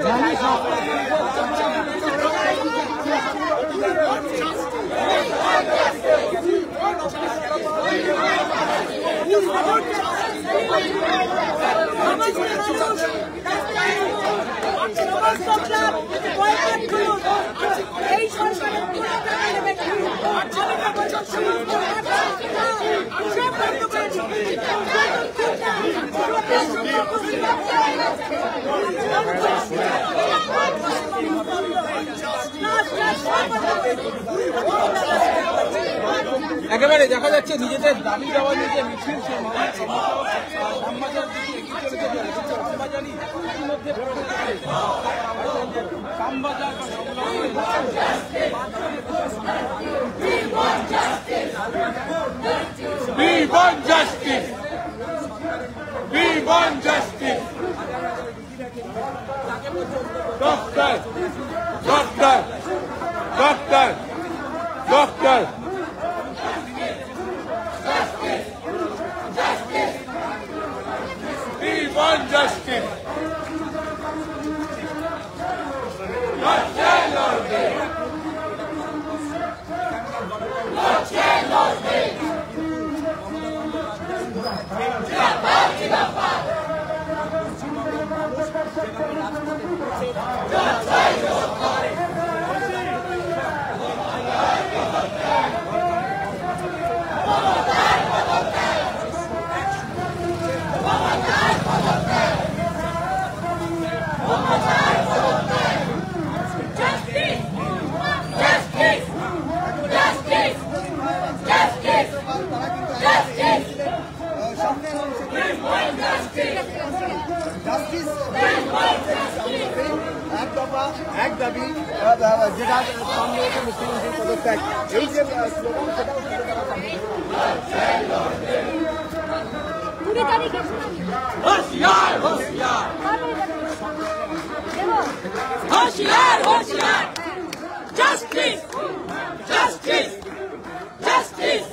এই সরকারের একেবারে দেখা যাচ্ছে নিজেদের দাবি দেওয়া নিয়ে যে মিছিল শ্যামবাজার দিকে এগিয়ে চলেছে শ্যামবাজারই ইতিমধ্যে Shyambazar We want justice. We want justice. Doctor, doctor, doctor, doctor. We want justice. Not shall not be. Not shall not be. এক দাবি যেটা সামনে মুখ্যমন্ত্রী পদত্যাগ এই যে স্লোগান সেটাও होशियार होशियार होशियार होशियार justice justice justice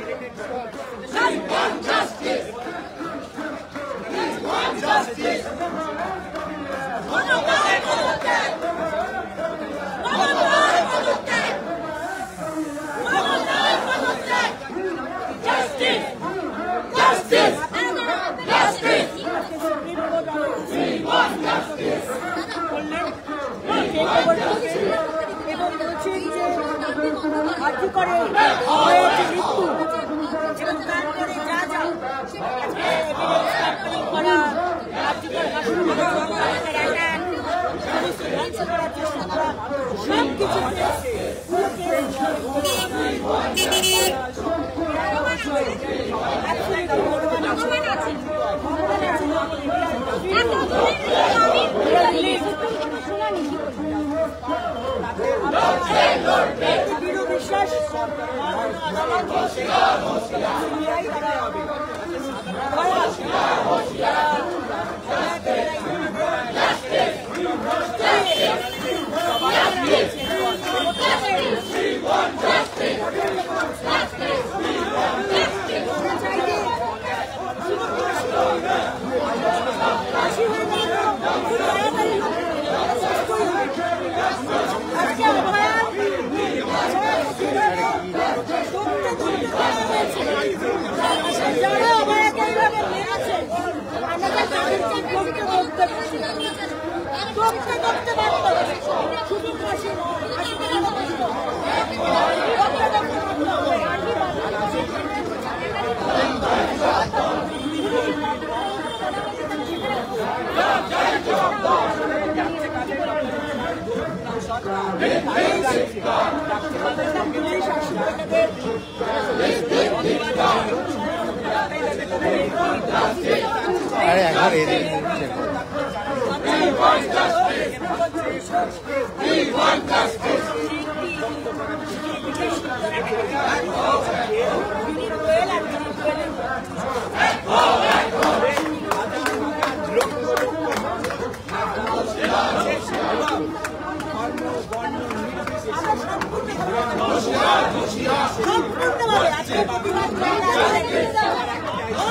justice justice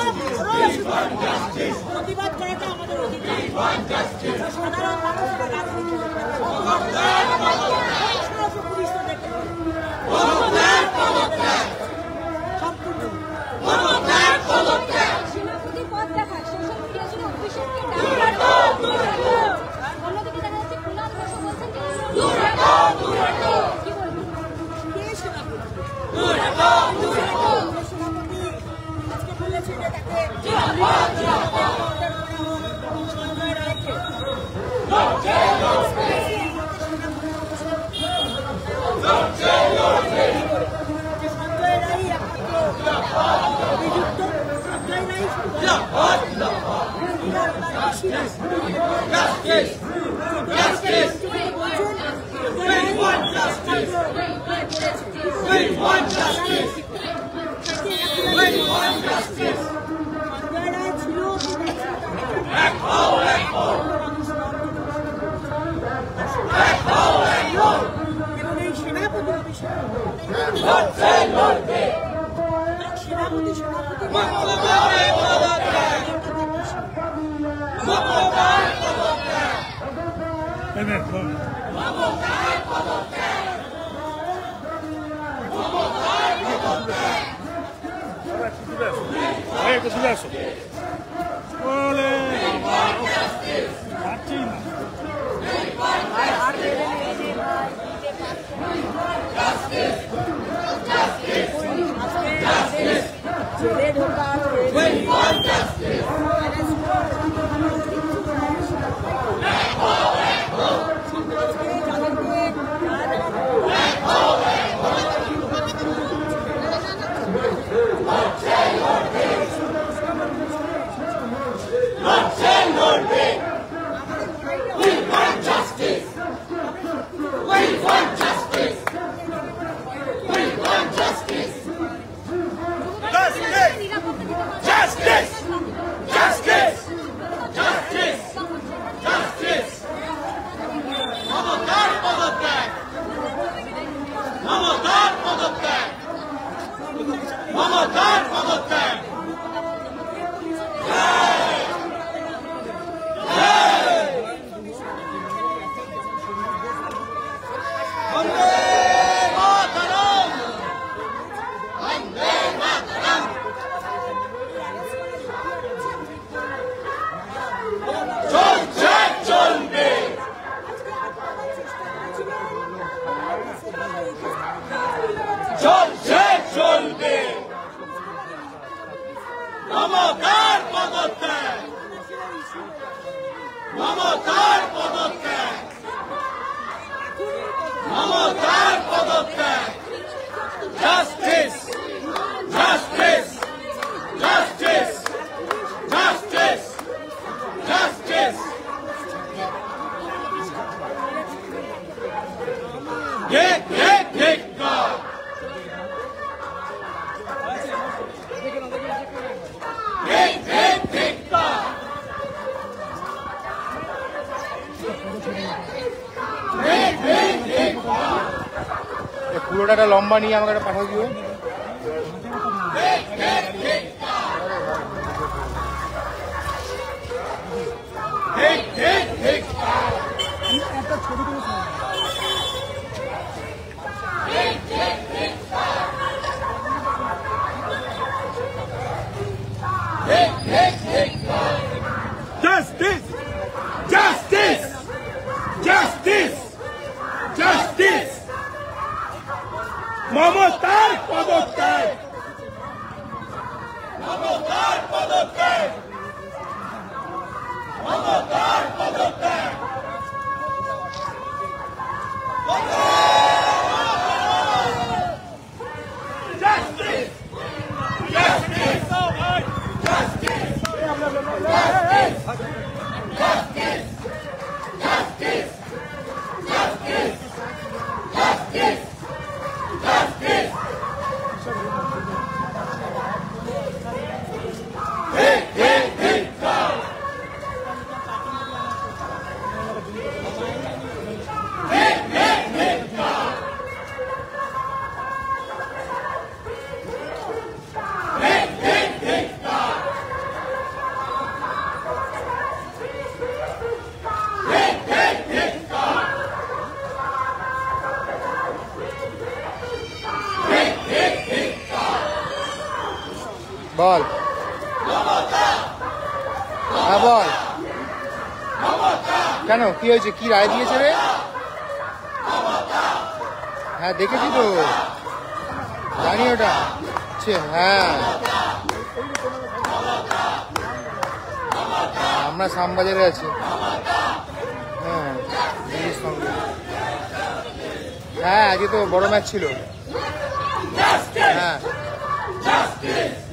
প্রতিবাদ করাটা আমাদের অধিকার। সাধারণ মানুষের পুরোটা লম্বা নিয়ে আমাকে একটা পাঠিয়ে দিও। Justice! Justice! Justice! Justice! মমতার পদত্যাগ! মমতার পদত্যাগ! মমতার পদত্যাগ! Justice! Justice! Justice! Justice! Justice! Justice! Justice! Justice! Hey, hey, hey, God! Hey, hey, hey, God! Hey, hey, hey, God! Hey, hey, hey, God! Hey, hey, hey, God! বল, হ্যাঁ বল, কেন কি হয়েছে, কি রায় দিয়েছে রে? হ্যাঁ দেখেছি তো, জানি ওটা। হ্যাঁ আমরা শ্যামবাজারে আছি। হ্যাঁ দিল্লির সঙ্গে। হ্যাঁ আজকে তো বড় ম্যাচ ছিল। হ্যাঁ